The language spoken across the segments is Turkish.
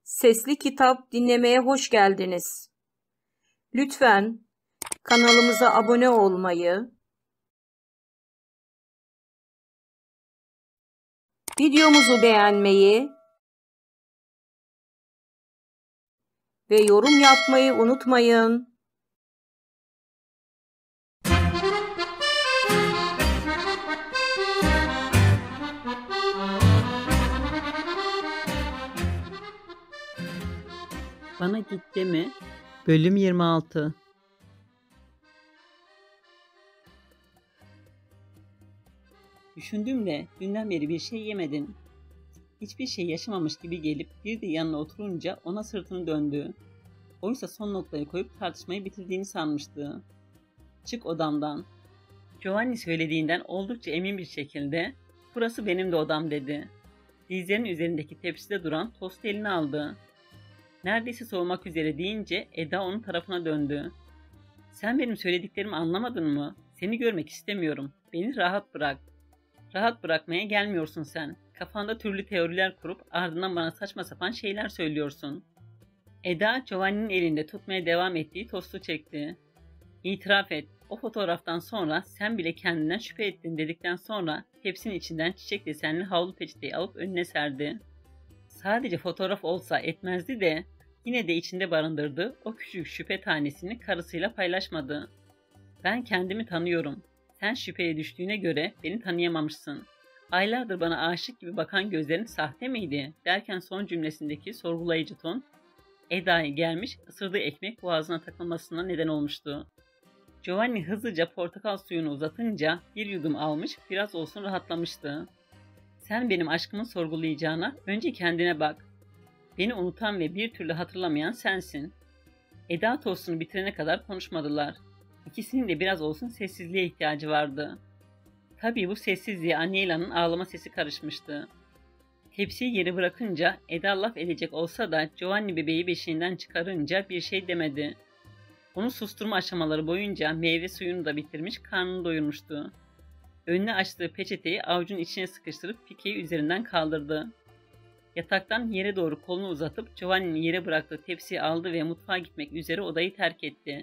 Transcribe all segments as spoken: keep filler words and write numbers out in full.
Sesli kitap dinlemeye hoş geldiniz. Lütfen kanalımıza abone olmayı, videomuzu beğenmeyi ve yorum yapmayı unutmayın. Bana git deme. Bölüm yirmi altı. Düşündüm de dünden beri bir şey yemedin. Hiçbir şey yaşamamış gibi gelip bir de yanına oturunca ona sırtını döndü. Oysa son noktayı koyup tartışmayı bitirdiğini sanmıştı. Çık odamdan. Giovanni söylediğinden oldukça emin bir şekilde burası benim de odam dedi. Dizlerinin üzerindeki tepside duran tostu eline aldı. Neredeyse soğumak üzere deyince Eda onun tarafına döndü. Sen benim söylediklerimi anlamadın mı? Seni görmek istemiyorum. Beni rahat bırak. Rahat bırakmaya gelmiyorsun sen. Kafanda türlü teoriler kurup ardından bana saçma sapan şeyler söylüyorsun. Eda Giovanni'nin elinde tutmaya devam ettiği tostu çekti. İtiraf et. O fotoğraftan sonra sen bile kendinden şüphe ettin dedikten sonra tepsinin içinden çiçek desenli havlu peçeteyi alıp önüne serdi. Sadece fotoğraf olsa etmezdi de yine de içinde barındırdığı o küçük şüphe tanesini karısıyla paylaşmadı. Ben kendimi tanıyorum. Sen şüpheye düştüğüne göre beni tanıyamamışsın. Aylardır bana aşık gibi bakan gözlerin sahte miydi? Derken son cümlesindeki sorgulayıcı ton Eda'ya gelmiş, ısırdığı ekmek boğazına takılmasına neden olmuştu. Giovanni hızlıca portakal suyunu uzatınca bir yudum almış, biraz olsun rahatlamıştı. Sen benim aşkımı sorgulayacağına önce kendine bak. Beni unutan ve bir türlü hatırlamayan sensin. Eda tostunu bitirene kadar konuşmadılar. İkisinin de biraz olsun sessizliğe ihtiyacı vardı. Tabii bu sessizliğe Aniela'nın ağlama sesi karışmıştı. Tepsiyi geri bırakınca Eda laf edecek olsa da Giovanni bebeği beşiğinden çıkarınca bir şey demedi. Onu susturma aşamaları boyunca meyve suyunu da bitirmiş, karnını doyurmuştu. Önüne açtığı peçeteyi avucun içine sıkıştırıp pikeyi üzerinden kaldırdı. Yataktan yere doğru kolunu uzatıp Giovanni'nin yere bıraktığı tepsiyi aldı ve mutfağa gitmek üzere odayı terk etti.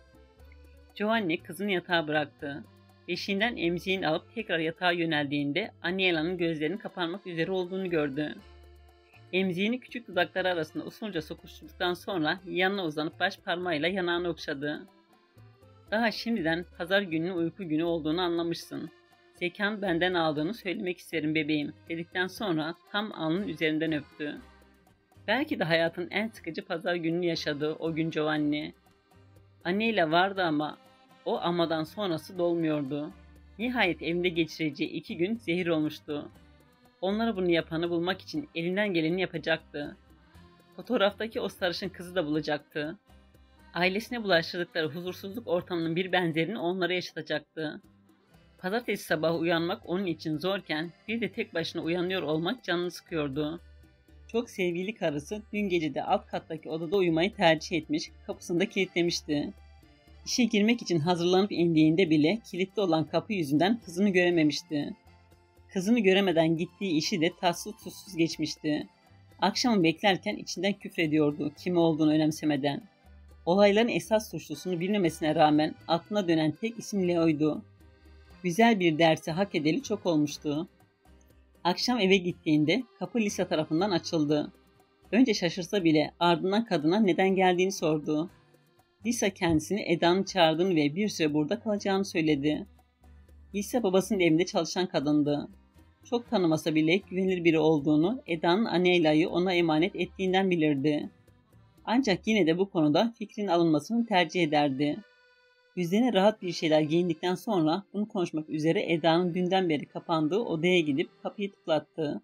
Giovanni kızını yatağa bıraktı. Beşiğinden emziğini alıp tekrar yatağa yöneldiğinde Aniela'nın gözlerinin kapanmak üzere olduğunu gördü. Emziğini küçük dudakları arasında usulca sokuşturduktan sonra yanına uzanıp baş parmağıyla yanağını okşadı. Daha şimdiden pazar gününün uyku günü olduğunu anlamışsın. Zekan benden aldığını söylemek isterim bebeğim dedikten sonra tam alnının üzerinden öptü. Belki de hayatın en sıkıcı pazar gününü yaşadı o gün Giovanni. Anneyle vardı ama o amadan sonrası dolmuyordu. Nihayet evinde geçireceği iki gün zehir olmuştu. Onlara bunu yapanı bulmak için elinden geleni yapacaktı. Fotoğraftaki o sarışın kızı da bulacaktı. Ailesine bulaştırdıkları huzursuzluk ortamının bir benzerini onlara yaşatacaktı. Pazartesi sabahı uyanmak onun için zorken bir de tek başına uyanıyor olmak canını sıkıyordu. Çok sevgili karısı dün gece de alt kattaki odada uyumayı tercih etmiş, kapısını da kilitlemişti. İşe girmek için hazırlanıp indiğinde bile kilitli olan kapı yüzünden kızını görememişti. Kızını göremeden gittiği işi de tatsız tuzsuz geçmişti. Akşamı beklerken içinden küfrediyordu kimi olduğunu önemsemeden. Olayların esas suçlusunu bilmemesine rağmen aklına dönen tek isim Leo'ydu. Güzel bir dersi hak edeli çok olmuştu. Akşam eve gittiğinde kapı Lisa tarafından açıldı. Önce şaşırsa bile ardından kadına neden geldiğini sordu. Lisa kendisini Eda'nın çağırdığını ve bir süre burada kalacağını söyledi. Lisa babasının evinde çalışan kadındı. Çok tanımasa bile güvenilir biri olduğunu Eda'nın Aniela'yı ona emanet ettiğinden bilirdi. Ancak yine de bu konuda fikrin alınmasını tercih ederdi. Üzerine rahat bir şeyler giyindikten sonra bunu konuşmak üzere Eda'nın dünden beri kapandığı odaya gidip kapıyı tıklattı.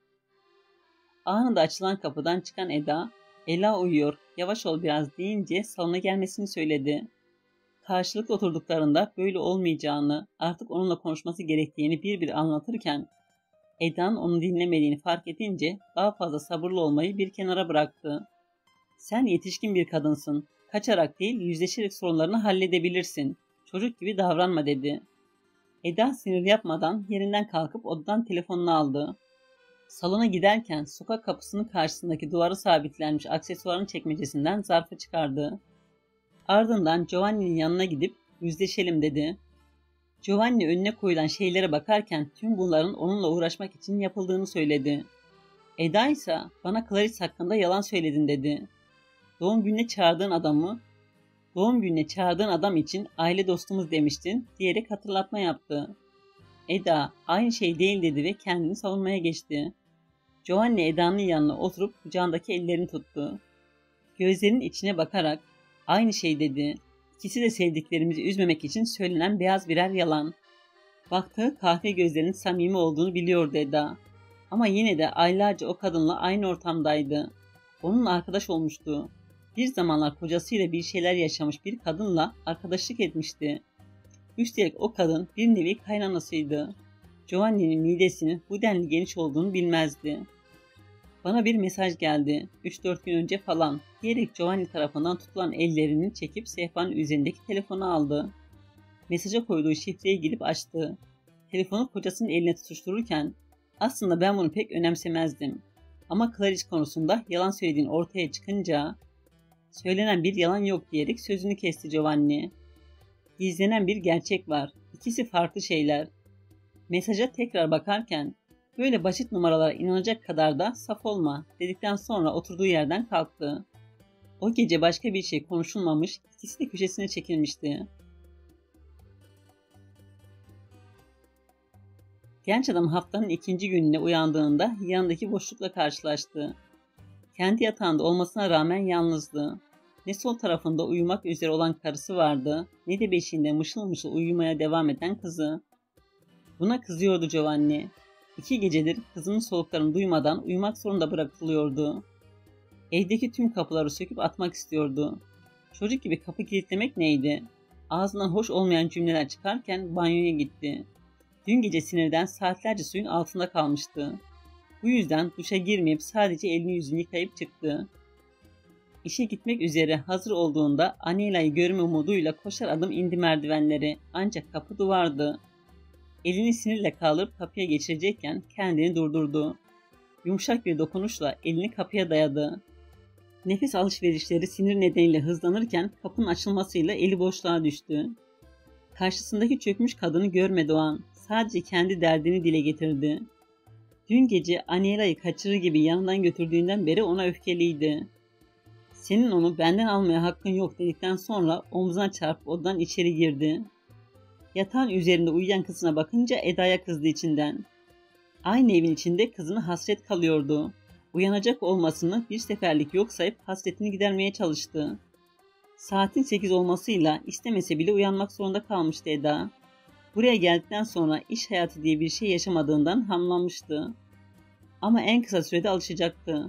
Anında açılan kapıdan çıkan Eda, "Ela uyuyor, yavaş ol biraz" deyince salona gelmesini söyledi. Karşılıklı oturduklarında böyle olmayacağını, artık onunla konuşması gerektiğini bir bir anlatırken Eda'nın onu dinlemediğini fark edince daha fazla sabırlı olmayı bir kenara bıraktı. "Sen yetişkin bir kadınsın. Kaçarak değil, yüzleşerek sorunlarını halledebilirsin. Çocuk gibi davranma" dedi. Eda sinir yapmadan yerinden kalkıp odadan telefonunu aldı. Salona giderken sokak kapısının karşısındaki duvara sabitlenmiş aksesuarın çekmecesinden zarfı çıkardı. Ardından Giovanni'nin yanına gidip yüzleşelim dedi. Giovanni önüne koyulan şeylere bakarken tüm bunların onunla uğraşmak için yapıldığını söyledi. Eda ise bana Clarice hakkında yalan söyledin dedi. Doğum gününe çağırdığın adamı, doğum gününe çağırdığın adam için aile dostumuz demiştin diyerek hatırlatma yaptı. Eda aynı şey değil dedi ve kendini savunmaya geçti. Giovanni Eda'nın yanına oturup kucağındaki ellerini tuttu. Gözlerinin içine bakarak aynı şey dedi. İkisi de sevdiklerimizi üzmemek için söylenen beyaz birer yalan. Baktığı kahve gözlerinin samimi olduğunu biliyordu Eda. Ama yine de aylarca o kadınla aynı ortamdaydı. Onunla arkadaş olmuştu. Bir zamanlar kocasıyla bir şeyler yaşamış bir kadınla arkadaşlık etmişti. Üstelik o kadın bir nevi kaynanasıydı. Giovanni'nin midesinin bu denli geniş olduğunu bilmezdi. Bana bir mesaj geldi. üç dört gün önce falan diyerek Giovanni tarafından tutulan ellerini çekip sehpanın üzerindeki telefonu aldı. Mesaja koyduğu şifreyi girip açtı. Telefonu kocasının eline tutuştururken aslında ben bunu pek önemsemezdim. Ama Clarice konusunda yalan söylediğin ortaya çıkınca söylenen bir yalan yok diyerek sözünü kesti Giovanni. Gizlenen bir gerçek var. İkisi farklı şeyler. Mesaja tekrar bakarken böyle basit numaralara inanacak kadar da saf olma dedikten sonra oturduğu yerden kalktı. O gece başka bir şey konuşulmamış, ikisi de köşesine çekilmişti. Genç adam haftanın ikinci gününe uyandığında yanındaki boşlukla karşılaştı. Kendi yatağında olmasına rağmen yalnızdı. Ne sol tarafında uyumak üzere olan karısı vardı, ne de beşiğinde mışıl mışıl uyumaya devam eden kızı. Buna kızıyordu Giovanni. İki gecedir kızının soluklarını duymadan uyumak zorunda bırakılıyordu. Evdeki tüm kapıları söküp atmak istiyordu. Çocuk gibi kapı kilitlemek neydi? Ağzından hoş olmayan cümleler çıkarken banyoya gitti. Dün gece sinirden saatlerce suyun altında kalmıştı. Bu yüzden duşa girmeyip sadece elini yüzünü yıkayıp çıktı. İşe gitmek üzere hazır olduğunda Aniela'yı görme umuduyla koşar adım indi merdivenleri, ancak kapı duvardı. Elini sinirle kaldırıp kapıya geçirecekken kendini durdurdu. Yumuşak bir dokunuşla elini kapıya dayadı. Nefes alışverişleri sinir nedeniyle hızlanırken kapının açılmasıyla eli boşluğa düştü. Karşısındaki çökmüş kadını görmedi o an. Sadece kendi derdini dile getirdi. Dün gece Aniela'yı kaçırır gibi yanından götürdüğünden beri ona öfkeliydi. Senin onu benden almaya hakkın yok dedikten sonra omzuna çarpıp odadan içeri girdi. Yatağın üzerinde uyuyan kızına bakınca Eda'ya kızdı içinden. Aynı evin içinde kızına hasret kalıyordu. Uyanacak olmasını bir seferlik yok sayıp hasretini gidermeye çalıştı. Saatin sekiz olmasıyla istemese bile uyanmak zorunda kalmıştı Eda. Buraya geldikten sonra iş hayatı diye bir şey yaşamadığından hamlanmıştı. Ama en kısa sürede alışacaktı.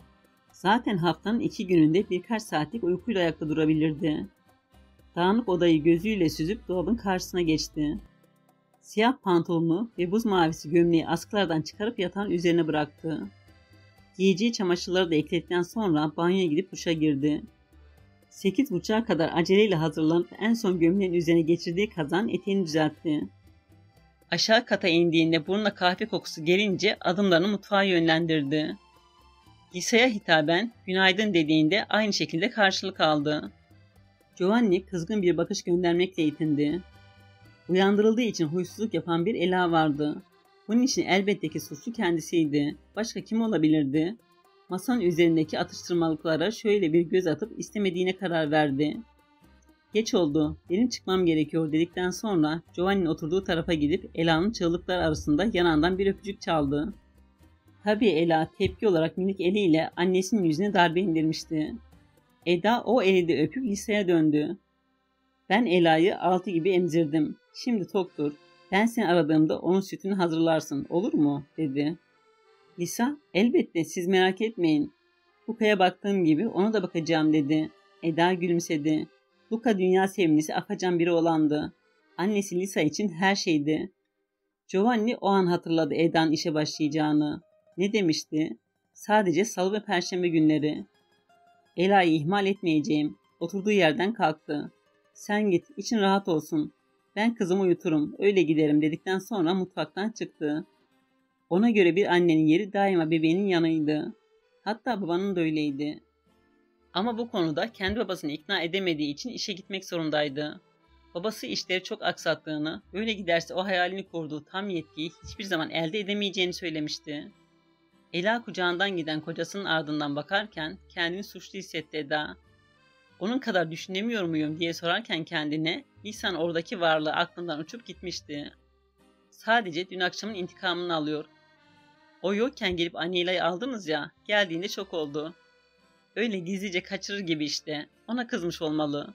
Zaten haftanın iki gününde birkaç saatlik uykuyla ayakta durabilirdi. Dağınık odayı gözüyle süzüp dolabın karşısına geçti. Siyah pantolonu ve buz mavisi gömleği askılardan çıkarıp yatağın üzerine bıraktı. Giyeceği çamaşırları da ekledikten sonra banyoya gidip duşa girdi. Sekiz buçuğa kadar aceleyle hazırlanıp en son gömleğin üzerine geçirdiği kazan eteğini düzeltti. Aşağı kata indiğinde burnuna kahve kokusu gelince adımlarını mutfağa yönlendirdi. Lisa'ya hitaben günaydın dediğinde aynı şekilde karşılık aldı. Giovanni kızgın bir bakış göndermekle yetindi. Uyandırıldığı için huysuzluk yapan bir Ela vardı. Bunun için elbette ki suçlu kendisiydi. Başka kim olabilirdi? Masanın üzerindeki atıştırmalıklara şöyle bir göz atıp istemediğine karar verdi. Geç oldu, benim çıkmam gerekiyor dedikten sonra Giovanni'nin oturduğu tarafa gidip Ela'nın çığlıklar arasında yanağından bir öpücük çaldı. Tabii Ela tepki olarak minik eliyle annesinin yüzüne darbe indirmişti. Eda o eli de öpüp Lisa'ya döndü. Ben Ela'yı altı gibi emzirdim. Şimdi toktur. Ben seni aradığımda onun sütünü hazırlarsın, olur mu? Dedi. Lisa, elbette siz merak etmeyin. Luka'ya baktığım gibi ona da bakacağım dedi. Eda gülümsedi. Luka dünya sevimlisi afacan biri olandı. Annesi Lisa için her şeydi. Giovanni o an hatırladı Eda'nın işe başlayacağını. Ne demişti? Sadece salı ve perşembe günleri. Ela'yı ihmal etmeyeceğim. Oturduğu yerden kalktı. Sen git, için rahat olsun. Ben kızımı uyuturum, öyle giderim dedikten sonra mutfaktan çıktı. Ona göre bir annenin yeri daima bebeğinin yanıydı. Hatta babanın da öyleydi. Ama bu konuda kendi babasını ikna edemediği için işe gitmek zorundaydı. Babası işleri çok aksattığını, böyle giderse o hayalini kurduğu tam yetkiyi hiçbir zaman elde edemeyeceğini söylemişti. Ela kucağından giden kocasının ardından bakarken kendini suçlu hissetti Eda. Onun kadar düşünemiyor muyum diye sorarken kendine, İhsan oradaki varlığı aklından uçup gitmişti. Sadece dün akşamın intikamını alıyor. O yokken gelip Anila'yı aldınız ya, geldiğinde çok oldu. Öyle gizlice kaçırır gibi işte, ona kızmış olmalı.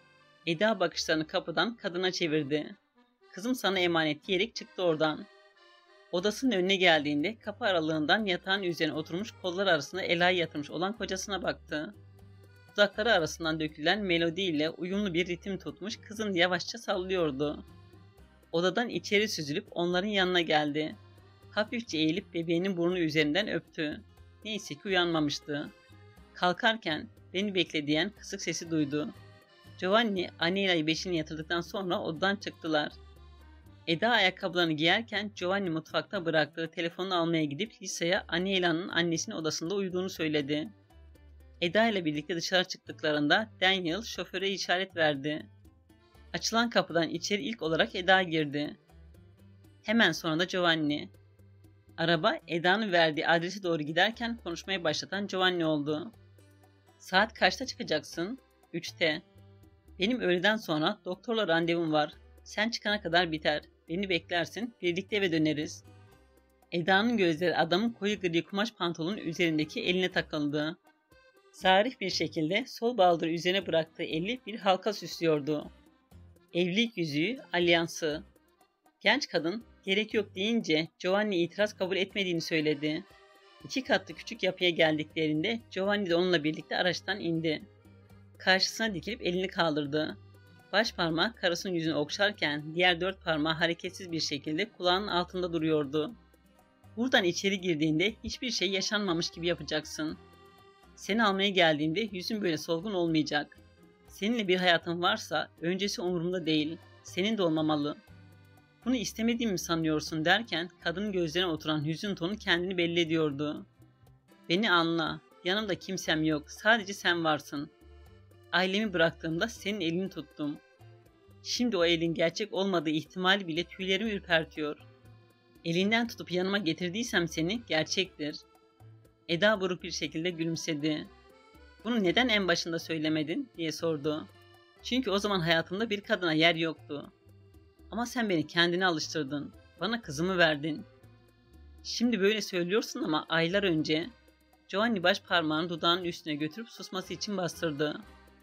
Eda bakışlarını kapıdan kadına çevirdi. Kızım sana emanet diyerek çıktı oradan. Odasının önüne geldiğinde kapı aralığından yatağın üzerine oturmuş kollar arasında Ela'yı yatırmış olan kocasına baktı. Dudakları arasından dökülen melodiyle uyumlu bir ritim tutmuş kızını yavaşça sallıyordu. Odadan içeri süzülüp onların yanına geldi. Hafifçe eğilip bebeğinin burnu üzerinden öptü. Neyse ki uyanmamıştı. Kalkarken beni bekle diyen kısık sesi duydu. Giovanni, Anila'yı beşiğine yatırdıktan sonra odadan çıktılar. Eda ayakkabılarını giyerken Giovanni mutfakta bıraktığı telefonu almaya gidip Lisa'ya Anila'nın annesinin odasında uyuduğunu söyledi. Eda ile birlikte dışarı çıktıklarında Daniel şoföre işaret verdi. Açılan kapıdan içeri ilk olarak Eda girdi. Hemen sonra da Giovanni. Araba Eda'nın verdiği adrese doğru giderken konuşmaya başlatan Giovanni oldu. Saat kaçta çıkacaksın? Üçte. Benim öğleden sonra doktorla randevum var. Sen çıkana kadar biter. Beni beklersin. Birlikte eve döneriz. Eda'nın gözleri adamın koyu gri kumaş pantolonun üzerindeki eline takıldı. Zarif bir şekilde sol baldırı üzerine bıraktığı eli bir halka süslüyordu. Evlilik yüzüğü, alyansı. Genç kadın gerek yok deyince Giovanni itiraz kabul etmediğini söyledi. İki katlı küçük yapıya geldiklerinde Giovanni de onunla birlikte araçtan indi. Karşısına dikilip elini kaldırdı. Baş parmağı karısının yüzünü okşarken diğer dört parmağı hareketsiz bir şekilde kulağının altında duruyordu. Buradan içeri girdiğinde hiçbir şey yaşanmamış gibi yapacaksın. Seni almaya geldiğimde yüzün böyle solgun olmayacak. Seninle bir hayatın varsa öncesi umurumda değil. Senin de olmamalı. Bunu istemediğimi sanıyorsun derken kadının gözlerine oturan hüzün tonu kendini belli ediyordu. Beni anla. Yanımda kimsem yok. Sadece sen varsın. Ailemi bıraktığımda senin elini tuttum. Şimdi o elin gerçek olmadığı ihtimali bile tüylerimi ürpertiyor. Elinden tutup yanıma getirdiysem seni gerçektir. Eda buruk bir şekilde gülümsedi. Bunu neden en başında söylemedin diye sordu. Çünkü o zaman hayatımda bir kadına yer yoktu. Ama sen beni kendine alıştırdın. Bana kızımı verdin. Şimdi böyle söylüyorsun ama aylar önce Giovanni baş parmağını dudağının üstüne götürüp susması için bastırdı.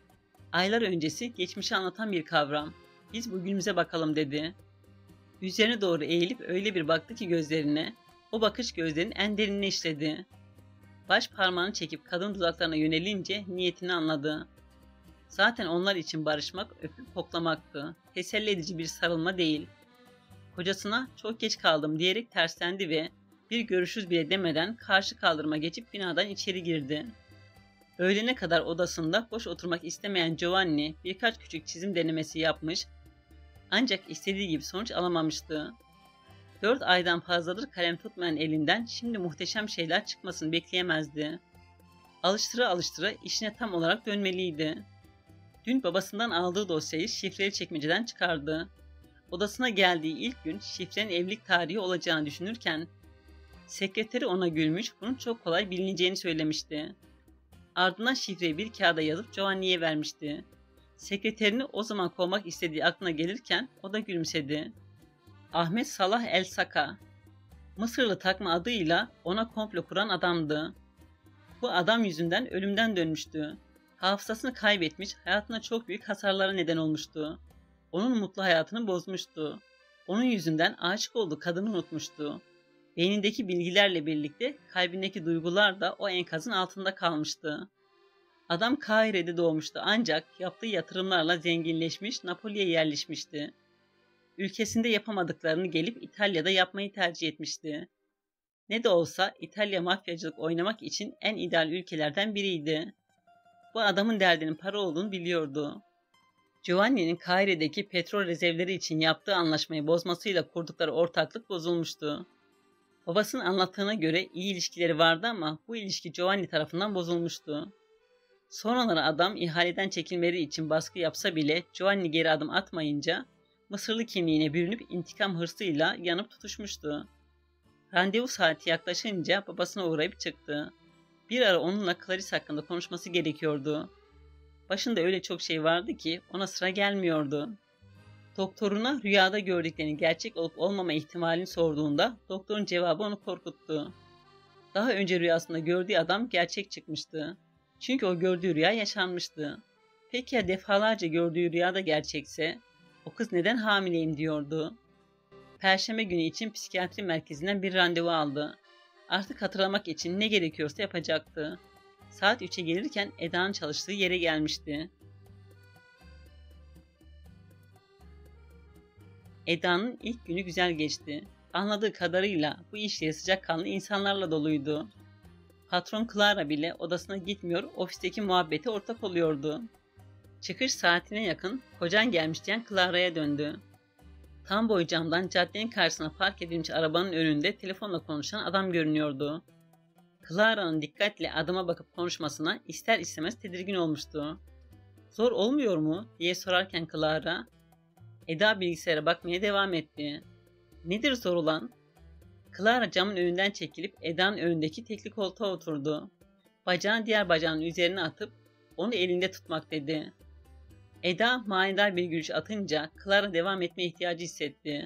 Aylar öncesi geçmişi anlatan bir kavram. Biz bugünümüze bakalım dedi. Üzerine doğru eğilip öyle bir baktı ki gözlerine, o bakış gözlerin en derinine işledi. Baş parmağını çekip kadın dudaklarına yönelince niyetini anladı. Zaten onlar için barışmak öpüp koklamaktı. Teselli edici bir sarılma değil. Kocasına çok geç kaldım diyerek terslendi ve bir görüşürüz bile demeden karşı kaldırıma geçip binadan içeri girdi. Öğlene kadar odasında boş oturmak istemeyen Giovanni birkaç küçük çizim denemesi yapmış ancak istediği gibi sonuç alamamıştı. Dört aydan fazladır kalem tutmayan elinden şimdi muhteşem şeyler çıkmasını bekleyemezdi. Alıştıra alıştıra işine tam olarak dönmeliydi. Dün babasından aldığı dosyayı şifreli çekmeceden çıkardı. Odasına geldiği ilk gün şifrenin evlilik tarihi olacağını düşünürken sekreteri ona gülmüş, bunun çok kolay bilineceğini söylemişti. Ardından şifreyi bir kağıda yazıp Giovanni'ye vermişti. Sekreterini o zaman kovmak istediği aklına gelirken o da gülümsedi. Ahmet Salah El Saka, Mısırlı takma adıyla ona komplo kuran adamdı. Bu adam yüzünden ölümden dönmüştü. Hafızasını kaybetmiş, hayatına çok büyük hasarlara neden olmuştu. Onun mutlu hayatını bozmuştu. Onun yüzünden aşık olduğu kadını unutmuştu. Beynindeki bilgilerle birlikte kalbindeki duygular da o enkazın altında kalmıştı. Adam Kahire'de doğmuştu ancak yaptığı yatırımlarla zenginleşmiş, Napoli'ye yerleşmişti. Ülkesinde yapamadıklarını gelip İtalya'da yapmayı tercih etmişti. Ne de olsa İtalya mafyacılık oynamak için en ideal ülkelerden biriydi. Bu adamın derdinin para olduğunu biliyordu. Giovanni'nin Kahire'deki petrol rezervleri için yaptığı anlaşmayı bozmasıyla kurdukları ortaklık bozulmuştu. Babasının anlattığına göre iyi ilişkileri vardı ama bu ilişki Giovanni tarafından bozulmuştu. Sonraları adam ihaleden çekilmeleri için baskı yapsa bile Giovanni geri adım atmayınca Mısırlı kimliğine bürünüp intikam hırsıyla yanıp tutuşmuştu. Randevu saati yaklaşınca babasına uğrayıp çıktı. Bir ara onunla Clarice hakkında konuşması gerekiyordu. Başında öyle çok şey vardı ki ona sıra gelmiyordu. Doktoruna rüyada gördüklerini gerçek olup olmama ihtimalini sorduğunda doktorun cevabı onu korkuttu. Daha önce rüyasında gördüğü adam gerçek çıkmıştı. Çünkü o gördüğü rüya yaşanmıştı. Peki ya defalarca gördüğü rüyada gerçekse? O kız neden hamileyim diyordu. Perşembe günü için psikiyatri merkezinden bir randevu aldı. Artık hatırlamak için ne gerekiyorsa yapacaktı. Saat üçe gelirken Eda'nın çalıştığı yere gelmişti. Eda'nın ilk günü güzel geçti. Anladığı kadarıyla bu iş yeri sıcakkanlı insanlarla doluydu. Patron Clara bile odasına gitmiyor, ofisteki muhabbete ortak oluyordu. Çıkış saatine yakın kocan gelmiş diyen Clara'ya döndü. Tam boy camdan caddenin karşısına park edilmiş arabanın önünde telefonla konuşan adam görünüyordu. Clara'nın dikkatle adama bakıp konuşmasına ister istemez tedirgin olmuştu. "Zor olmuyor mu?" diye sorarken Clara, Eda bilgisayara bakmaya devam etti. "Nedir zor olan?" Clara camın önünden çekilip Eda'nın önündeki tekli koltuğa oturdu. Bacağını diğer bacağının üzerine atıp onu elinde tutmak dedi. Eda manidar bir gülüş atınca Clara devam etme ihtiyacı hissetti.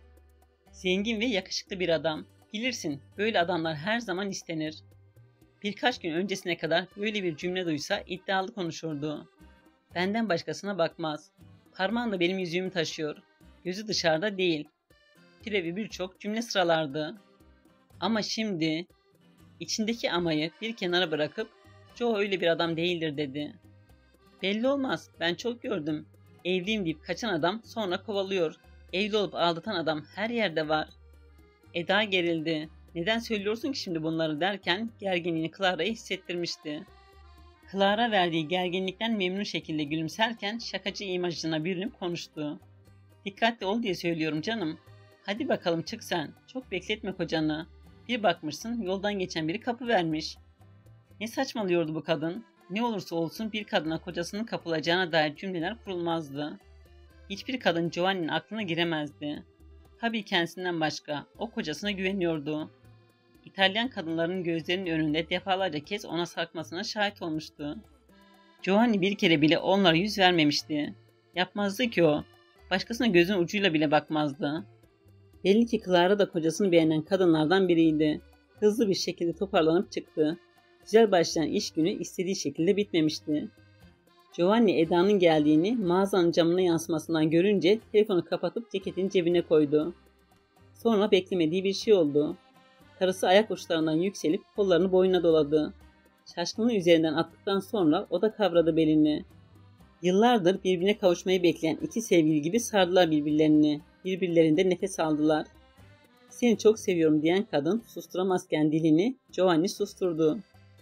"Zengin ve yakışıklı bir adam. Bilirsin, böyle adamlar her zaman istenir." Birkaç gün öncesine kadar böyle bir cümle duysa iddialı konuşurdu. "Benden başkasına bakmaz. Parmağında benim yüzüğümü taşıyor. Gözü dışarıda değil." Türevi birçok cümle sıralardı. Ama şimdi içindeki amayı bir kenara bırakıp "Joe öyle bir adam değildir" dedi. "Belli olmaz, ben çok gördüm. Evliyim deyip kaçan adam sonra kovalıyor. Evli olup aldatan adam her yerde var." Eda gerildi. "Neden söylüyorsun ki şimdi bunları?" derken gerginliğini Clara'ya hissettirmişti. Clara verdiği gerginlikten memnun şekilde gülümserken şakacı imajına bürünüp konuştu. "Dikkatli ol diye söylüyorum canım. Hadi bakalım çık sen. Çok bekletme kocanı. Bir bakmışsın yoldan geçen biri kapı vermiş." Ne saçmalıyordu bu kadın? Ne olursa olsun bir kadına kocasının kapılacağına dair cümleler kurulmazdı. Hiçbir kadın Giovanni'nin aklına giremezdi. Tabii kendisinden başka. O kocasına güveniyordu. İtalyan kadınların gözlerinin önünde defalarca kez ona sarkmasına şahit olmuştu. Giovanni bir kere bile onlara yüz vermemişti. Yapmazdı ki o. Başkasına gözün ucuyla bile bakmazdı. Belli ki Clara da kocasını beğenen kadınlardan biriydi. Hızlı bir şekilde toparlanıp çıktı. Güzel başlayan iş günü istediği şekilde bitmemişti. Giovanni Eda'nın geldiğini mağazanın camına yansımasından görünce telefonu kapatıp ceketin cebine koydu. Sonra beklemediği bir şey oldu. Karısı ayak uçlarından yükselip kollarını boynuna doladı. Şaşkınlığı üzerinden attıktan sonra o da kavradı belini. Yıllardır birbirine kavuşmayı bekleyen iki sevgili gibi sardılar birbirlerini. Birbirlerinde nefes aldılar. "Seni çok seviyorum" diyen kadın susturamazken dilini Giovanni susturdu.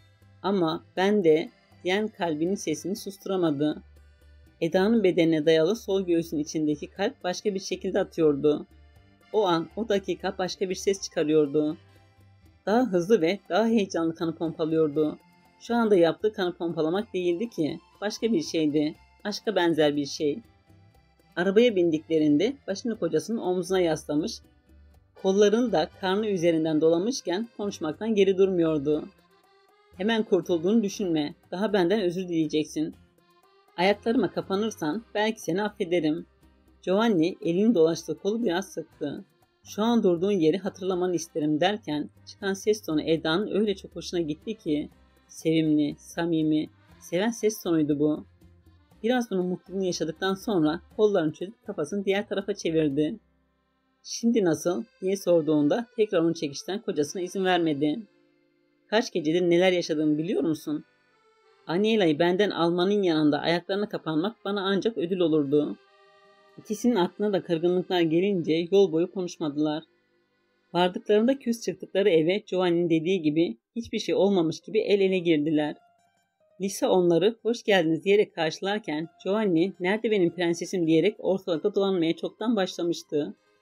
Ama "ben de" diyen kalbinin sesini susturamadı. Eda'nın bedenine dayalı sol göğsün içindeki kalp başka bir şekilde atıyordu. O an, o dakika başka bir ses çıkarıyordu. Daha hızlı ve daha heyecanlı kanı pompalıyordu. Şu anda yaptığı kanı pompalamak değildi ki, başka bir şeydi, aşka benzer bir şey. Arabaya bindiklerinde başını kocasının omzuna yaslamış, kollarını da karnı üzerinden dolamışken konuşmaktan geri durmuyordu. "Hemen kurtulduğunu düşünme, daha benden özür dileyeceksin. Ayaklarıma kapanırsan belki seni affederim." Giovanni elini dolaştığı kolu biraz sıktı. "Şu an durduğun yeri hatırlamanı isterim" derken çıkan ses tonu Eda'nın öyle çok hoşuna gitti ki, sevimli, samimi, seven ses tonuydu bu. Biraz bunun mutluluğunu yaşadıktan sonra kollarını çözüp kafasını diğer tarafa çevirdi. "Şimdi nasıl?" diye sorduğunda tekrar onu çekişten kocasına izin vermedi. "Kaç gecedir neler yaşadığımı biliyor musun? Aniela'yı benden almanın yanında ayaklarına kapanmak bana ancak ödül olurdu." İkisinin aklına da kırgınlıklar gelince yol boyu konuşmadılar. Vardıklarında küs çıktıkları eve Giovanni'nin dediği gibi hiçbir şey olmamış gibi el ele girdiler. Lisa onları "hoş geldiniz" diyerek karşılarken Giovanni "nerede benim prensesim" diyerek ortalıkta dolanmaya çoktan başlamıştı.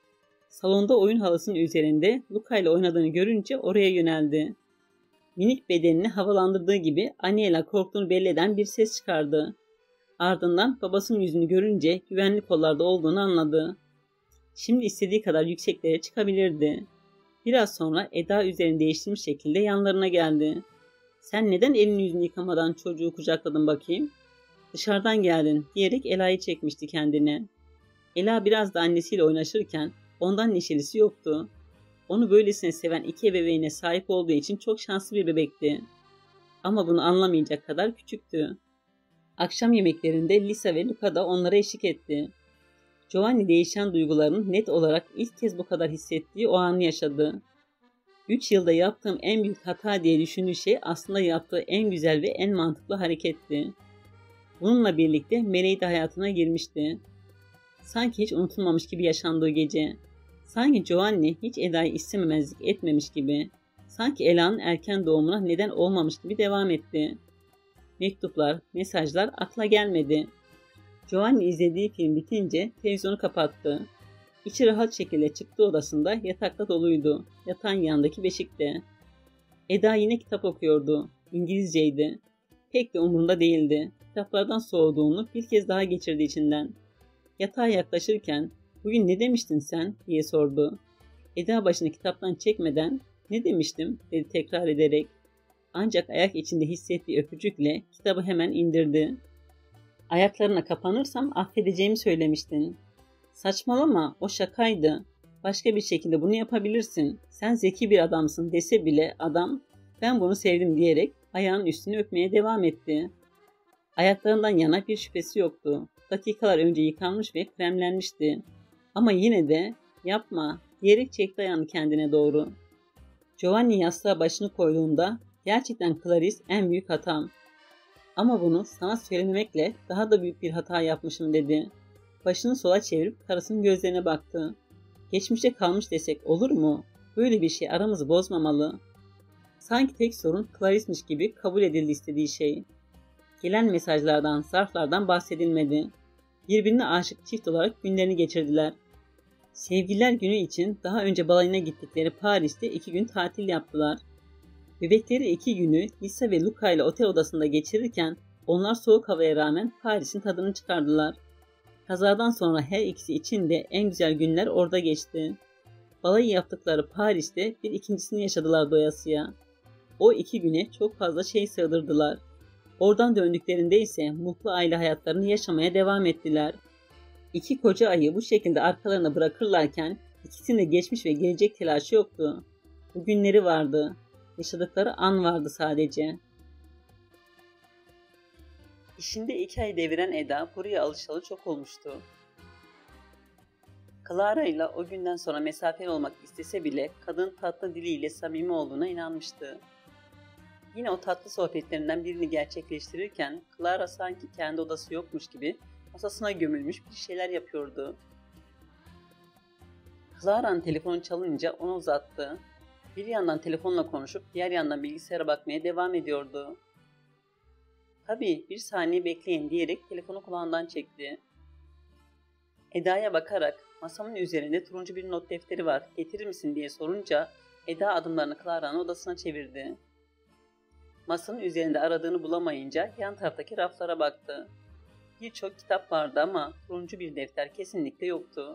Salonda oyun halısının üzerinde Luka ile oynadığını görünce oraya yöneldi. Minik bedenini havalandırdığı gibi Aniela korktuğunu belli eden bir ses çıkardı. Ardından babasının yüzünü görünce güvenli kollarda olduğunu anladı. Şimdi istediği kadar yükseklere çıkabilirdi. Biraz sonra Eda üzerini değiştirmiş şekilde yanlarına geldi. "Sen neden elini yüzünü yıkamadan çocuğu kucakladın bakayım?" "Dışarıdan geldin," diyerek Ela'yı çekmişti kendine. Ela biraz da annesiyle oynaşırken ondan neşelisi yoktu. Onu böylesine seven iki ebeveyne sahip olduğu için çok şanslı bir bebekti. Ama bunu anlamayacak kadar küçüktü. Akşam yemeklerinde Lisa ve Luka da onlara eşlik etti. Giovanni değişen duygularını net olarak ilk kez bu kadar hissettiği o anı yaşadı. Üç yılda yaptığım en büyük hata diye düşündüğü şey aslında yaptığı en güzel ve en mantıklı hareketti. Bununla birlikte Meleği de hayatına girmişti. Sanki hiç unutulmamış gibi yaşandığı gece. Sanki Giovanni hiç Eda'yı istememezlik etmemiş gibi. Sanki Ela'nın erken doğumuna neden olmamış gibi devam etti. Mektuplar, mesajlar akla gelmedi. Giovanni izlediği film bitince televizyonu kapattı. İçi rahat şekilde çıktı odasında yatakta doluydu. Yatağın yanındaki beşikte. Eda yine kitap okuyordu. İngilizceydi. Pek de umurunda değildi. Kitaplardan soğuduğunu bir kez daha geçirdi içinden. Yatağa yaklaşırken "Bugün ne demiştin sen?" diye sordu. Eda başını kitaptan çekmeden "Ne demiştim?" dedi tekrar ederek. Ancak ayak içinde hissettiği öpücükle kitabı hemen indirdi. "Ayaklarına kapanırsam affedeceğimi söylemiştin." "Saçmalama, o şakaydı. Başka bir şekilde bunu yapabilirsin. Sen zeki bir adamsın," dese bile adam "Ben bunu sevdim," diyerek ayağının üstünü öpmeye devam etti. Ayaklarından yana bir şüphesi yoktu. Dakikalar önce yıkanmış ve kremlenmişti. Ama yine de "Yapma," diyerek çekti ayağını kendine doğru. Giovanni yastığa başını koyduğunda "Gerçekten Clarice, en büyük hatam. Ama bunu sana söylememekle daha da büyük bir hata yapmışım," dedi. Başını sola çevirip karısının gözlerine baktı. "Geçmişte kalmış desek olur mu? Böyle bir şey aramızı bozmamalı." Sanki tek sorun Clarice'miş gibi kabul edildi istediği şey. Gelen mesajlardan, zarflardan bahsedilmedi. Birbirine aşık çift olarak günlerini geçirdiler. Sevgililer günü için daha önce balayına gittikleri Paris'te iki gün tatil yaptılar. Bebekleri iki günü Lisa ve Luka ile otel odasında geçirirken onlar soğuk havaya rağmen Paris'in tadını çıkardılar. Kazadan sonra her ikisi için de en güzel günler orada geçti. Balayı yaptıkları Paris'te bir ikincisini yaşadılar doyasıya. O iki güne çok fazla şey sığdırdılar. Oradan döndüklerinde ise mutlu aile hayatlarını yaşamaya devam ettiler. İki koca ayı bu şekilde arkalarına bırakırlarken ikisinde geçmiş ve gelecek telaşı yoktu. Bu günleri vardı. Yaşadıkları an vardı sadece. İşinde iki ay deviren Eda buraya alışalı çok olmuştu. Clara ile o günden sonra mesafeli olmak istese bile kadın tatlı diliyle samimi olduğuna inanmıştı. Yine o tatlı sohbetlerinden birini gerçekleştirirken Clara sanki kendi odası yokmuş gibi masasına gömülmüş bir şeyler yapıyordu. Clara'nın telefonu çalınca onu uzattı. Bir yandan telefonla konuşup diğer yandan bilgisayara bakmaya devam ediyordu. "Tabii, bir saniye bekleyin," diyerek telefonu kulağından çekti. Eda'ya bakarak "Masamın üzerinde turuncu bir not defteri var, getirir misin?" diye sorunca Eda adımlarını Clara'nın odasına çevirdi. Masanın üzerinde aradığını bulamayınca yan taraftaki raflara baktı. Birçok kitap vardı ama turuncu bir defter kesinlikle yoktu.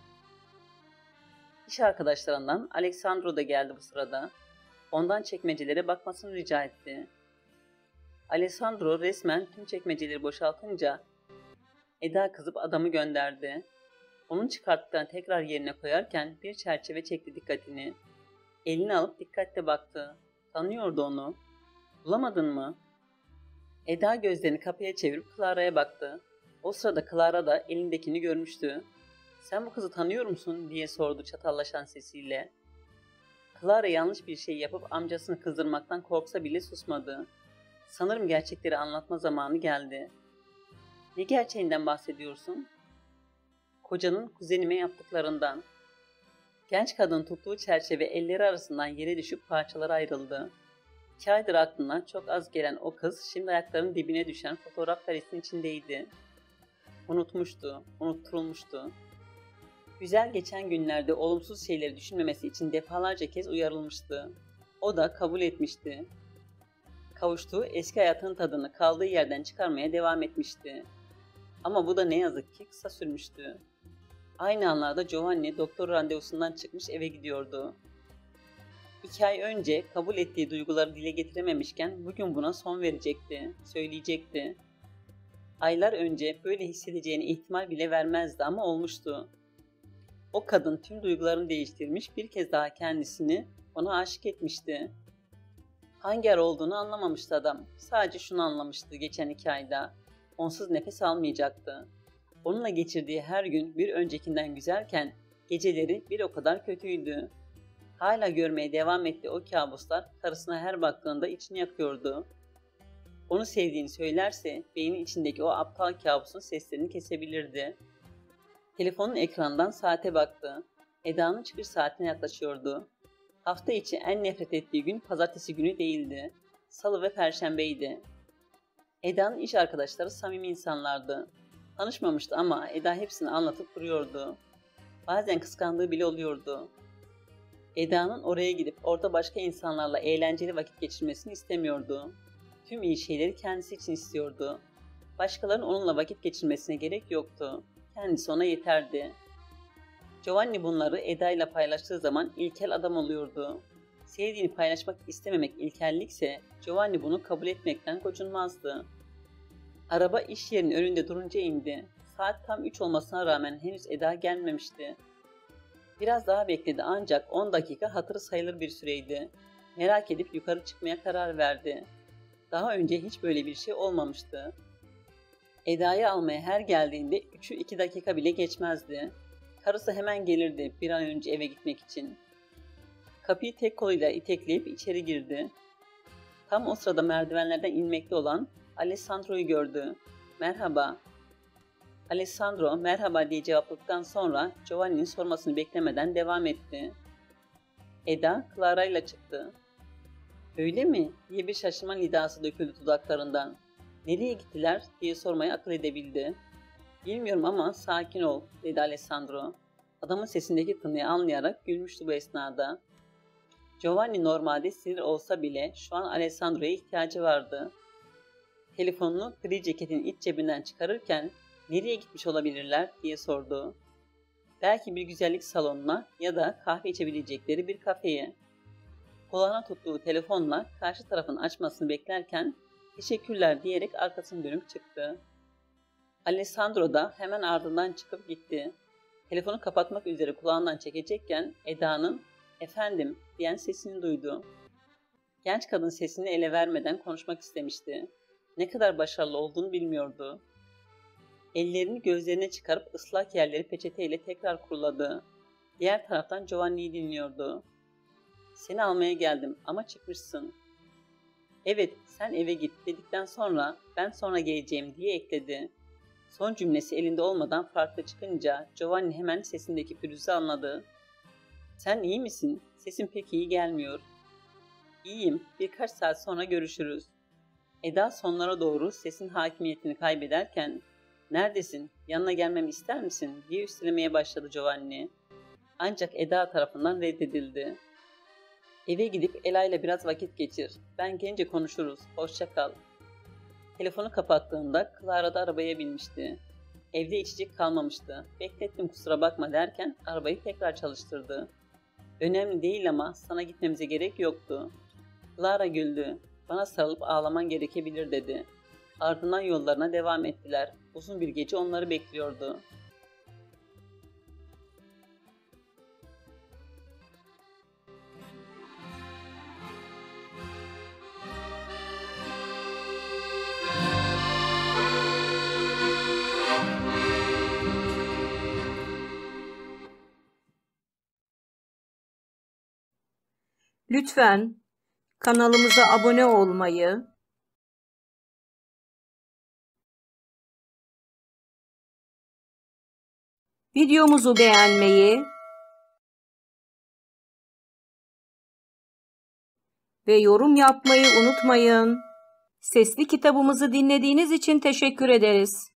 İş arkadaşlarından Alexandro da geldi bu sırada. Ondan çekmecelere bakmasını rica etti. Alessandro resmen tüm çekmeceleri boşaltınca Eda kızıp adamı gönderdi. Onun çıkarttıklarını tekrar yerine koyarken bir çerçeve çekti dikkatini. Elini alıp dikkatle baktı. Tanıyordu onu. "Bulamadın mı?" Eda gözlerini kapıya çevirip Clara'ya baktı. O sırada Clara da elindekini görmüştü. "Sen bu kızı tanıyor musun?" diye sordu çatallaşan sesiyle. Clara yanlış bir şey yapıp amcasını kızdırmaktan korksa bile susmadı. Sanırım gerçekleri anlatma zamanı geldi. "Ne gerçeğinden bahsediyorsun?" "Kocanın kuzenime yaptıklarından." Genç kadın tuttuğu çerçeve elleri arasından yere düşüp parçalara ayrıldı. İki aydır aklına çok az gelen o kız şimdi ayaklarının dibine düşen fotoğraf karesinin içindeydi. Unutmuştu, unutturulmuştu. Güzel geçen günlerde olumsuz şeyleri düşünmemesi için defalarca kez uyarılmıştı. O da kabul etmişti. Kavuştuğu eski hayatın tadını kaldığı yerden çıkarmaya devam etmişti. Ama bu da ne yazık ki kısa sürmüştü. Aynı anlarda Giovanni doktor randevusundan çıkmış eve gidiyordu. İki ay önce kabul ettiği duyguları dile getirememişken bugün buna son verecekti, söyleyecekti. Aylar önce böyle hissedeceğine ihtimal bile vermezdi ama olmuştu. O kadın tüm duygularını değiştirmiş, bir kez daha kendisini ona aşık etmişti. Hangi ara olduğunu anlamamıştı adam. Sadece şunu anlamıştı geçen iki ayda. Onsuz nefes almayacaktı. Onunla geçirdiği her gün bir öncekinden güzelken geceleri bir o kadar kötüydü. Hala görmeye devam ettiği o kabuslar karısına her baktığında içini yakıyordu. Onu sevdiğini söylerse beynin içindeki o aptal kabusun seslerini kesebilirdi. Telefonun ekrandan saate baktı. Eda'nın çıkış saatine yaklaşıyordu. Hafta içi en nefret ettiği gün pazartesi günü değildi. Salı ve perşembeydi. Eda'nın iş arkadaşları samimi insanlardı. Tanışmamıştı ama Eda hepsini anlatıp duruyordu. Bazen kıskandığı bile oluyordu. Eda'nın oraya gidip orada başka insanlarla eğlenceli vakit geçirmesini istemiyordu. Tüm iyi şeyleri kendisi için istiyordu. Başkalarının onunla vakit geçirmesine gerek yoktu. Kendisi ona yeterdi. Giovanni bunları Eda ile paylaştığı zaman ilkel adam oluyordu. Sevdiğini paylaşmak istememek ilkellikse Giovanni bunu kabul etmekten gocunmazdı. Araba iş yerinin önünde durunca indi. Saat tam üç olmasına rağmen henüz Eda gelmemişti. Biraz daha bekledi ancak on dakika hatırı sayılır bir süreydi. Merak edip yukarı çıkmaya karar verdi. Daha önce hiç böyle bir şey olmamıştı. Eda'yı almaya her geldiğinde üçü iki dakika bile geçmezdi. Karısı hemen gelirdi bir an önce eve gitmek için. Kapıyı tek koluyla itekleyip içeri girdi. Tam o sırada merdivenlerden inmekte olan Alessandro'yu gördü. "Merhaba." Alessandro merhaba diye cevapladıktan sonra Giovanni'nin sormasını beklemeden devam etti. Eda Clara ile çıktı. "Öyle mi?" diye bir şaşırma nidası döküldü dudaklarından. "Nereye gittiler?" diye sormayı akıl edebildi. "Bilmiyorum ama sakin ol," dedi Alessandro. Adamın sesindeki tınıyı anlayarak gülmüştü bu esnada. Giovanni normalde sinir olsa bile şu an Alessandro'ya ihtiyacı vardı. Telefonunu gri ceketin iç cebinden çıkarırken "Nereye gitmiş olabilirler?" diye sordu. "Belki bir güzellik salonuna ya da kahve içebilecekleri bir kafeye." Kulağına tuttuğu telefonla karşı tarafın açmasını beklerken "Teşekkürler," diyerek arkasını dönüp çıktı. Alessandro da hemen ardından çıkıp gitti. Telefonu kapatmak üzere kulağından çekecekken Eda'nın "Efendim," diyen sesini duydu. Genç kadın sesini ele vermeden konuşmak istemişti. Ne kadar başarılı olduğunu bilmiyordu. Ellerini gözlerine çıkarıp ıslak yerleri peçeteyle tekrar kuruladı. Diğer taraftan Giovanni'yi dinliyordu. "Seni almaya geldim ama çıkmışsın." "Evet, sen eve git," dedikten sonra "Ben sonra geleceğim," diye ekledi. Son cümlesi elinde olmadan farklı çıkınca Giovanni hemen sesindeki pürüzü anladı. "Sen iyi misin? Sesin pek iyi gelmiyor." "İyiyim, birkaç saat sonra görüşürüz." Eda sonlara doğru sesin hakimiyetini kaybederken "Neredesin? Yanına gelmemi ister misin?" diye üstelemeye başladı Giovanni. Ancak Eda tarafından reddedildi. "Eve gidip Ela ile biraz vakit geçir. Ben gelince konuşuruz. Hoşça kal." Telefonu kapattığında Clara da arabaya binmişti. Evde içecek kalmamıştı. "Beklettim kusura bakma," derken arabayı tekrar çalıştırdı. "Önemli değil ama sana gitmemize gerek yoktu." Clara güldü. "Bana sarılıp ağlaman gerekebilir," dedi. Ardından yollarına devam ettiler. Uzun bir gece onları bekliyordu. Lütfen kanalımıza abone olmayı, videomuzu beğenmeyi ve yorum yapmayı unutmayın. Sesli kitabımızı dinlediğiniz için teşekkür ederiz.